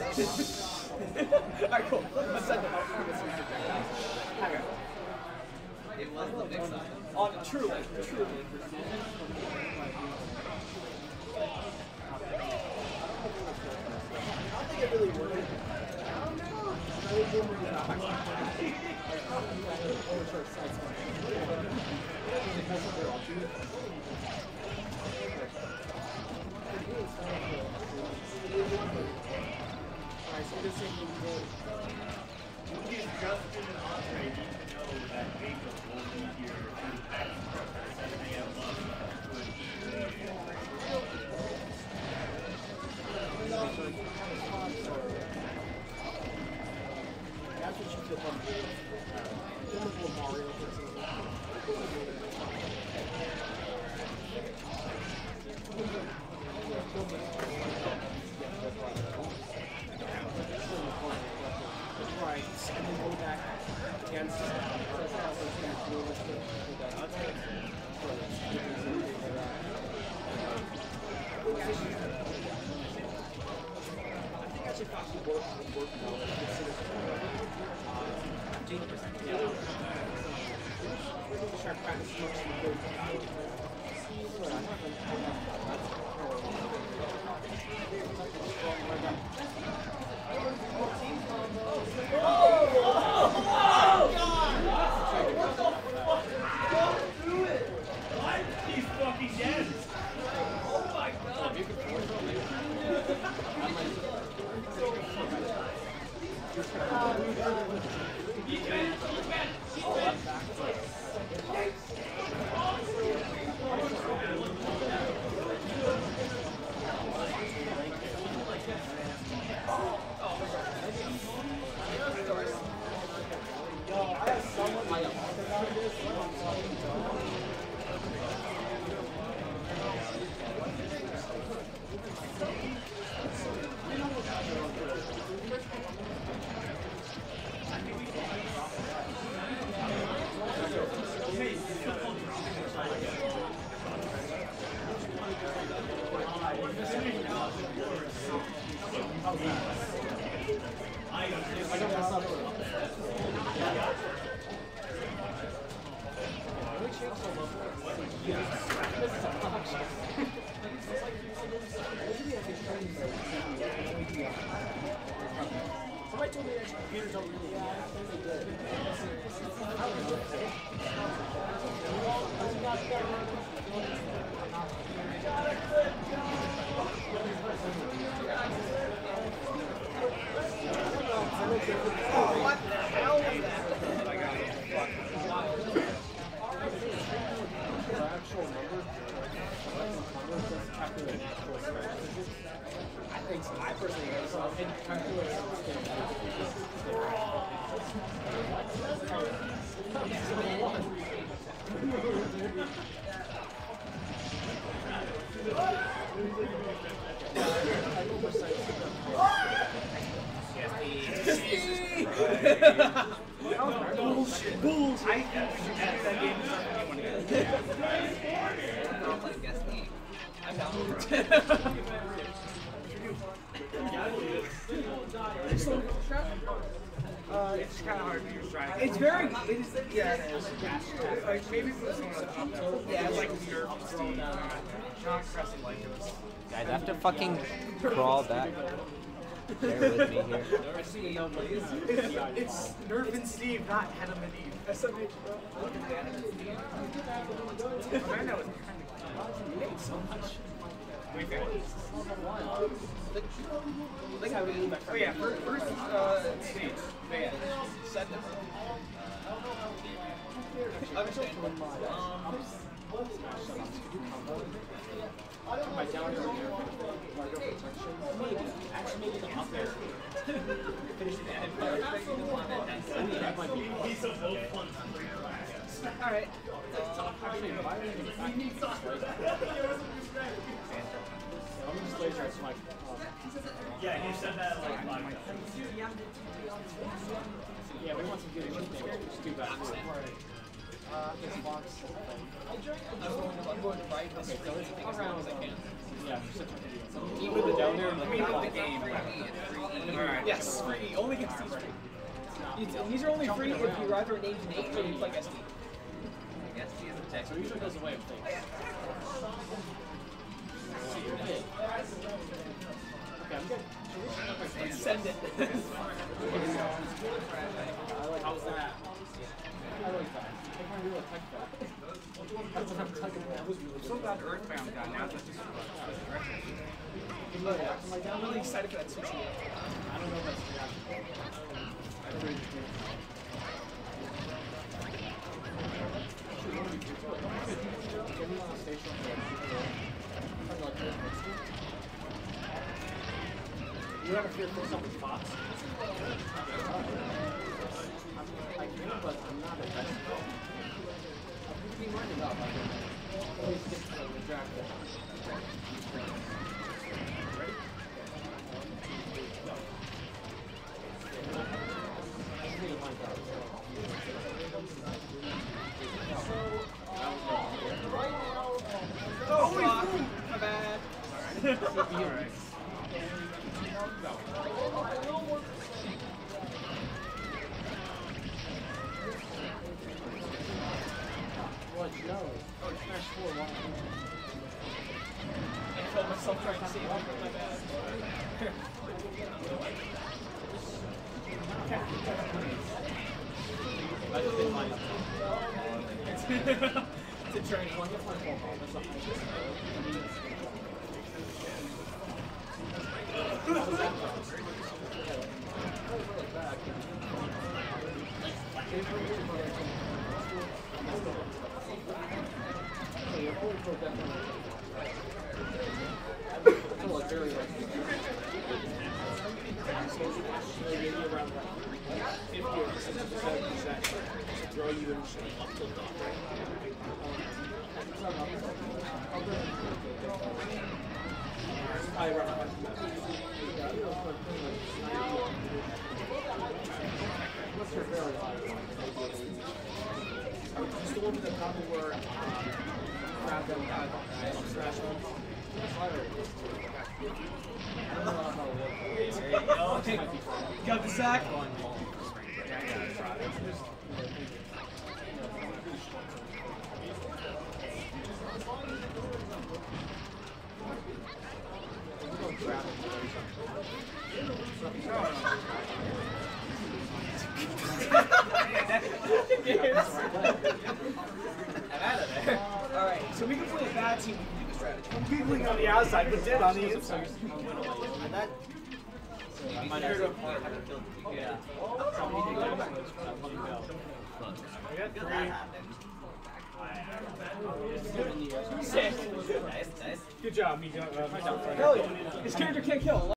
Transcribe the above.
Alright, cool. Let's send it. Okay. It was the mix-up. On truly. I don't think it really worked. I don't know. I was wondering about He's just in an entree. You need to know that Jacob will be here to act for 7 a.m. lunch for that's what you feel comfortable with. Typical Mario person. Right, and then go back against I think actually possibly work more. Start practicing He's fucking dead. Oh my god. Somebody told me that computers don't really What the hell was that? the actual number. I think so. I personally think so. And Bullshit. Bullshit. I think we should add that game to anyone again. I'll play guess me. I'm down for it. It's kind of hard to use trying. It's very. It is. Yeah, it is. Like maybe put someone up to Yeah, like nerve thrown not pressing like it was. Guys, I have to fucking crawl back. Bear with me here. It's Nerf and Steve, not Adam and Eve. SMH, bro. Amanda was So much. Oh yeah, first stage, band. Second. Understand. my down here, maybe. Actually, maybe the up there. Finish the end. That might be. He's a no fun. Alright. Actually, if I need I'm just laser at my. Yeah, he said that like 5 times. Yeah, we want some good issues. Just do that. His box. I'm going right as Around as I can. Yeah, even the down there. Let me hit the game. Alright. Yes, free. Only against these free. These are only free if you either named Nate or you play SD. Guess he is a tech. So it usually goes away with things. Okay, I'm good. Send it. How's that? I like that. I might really like that. That's what I'm talking about. That was really So glad Earthbound got now. That's just I'm really excited for that sushi. I don't know if that's you ever fear for something Fox? I can, but I'm not a best. I'm being minded up. I can always get to the draft. Ready? Oh, fuck. My bad. alright. What? No. Oh, Smash 4. Why? I felt myself trying to save him. My bad. I just did mine. It's a journey. What's your very high one? Just the one with the top where grab them trash on. I don't know how it works. There you go. Okay. Got the sack. Alright, so we can play a bad team, we can do the strategy. I'm giggling on the outside, but dead on the inside. And that. You might have to kill the Yeah. I got three. Sick. Nice, nice. Good job, me. Hell yeah. His character can't kill.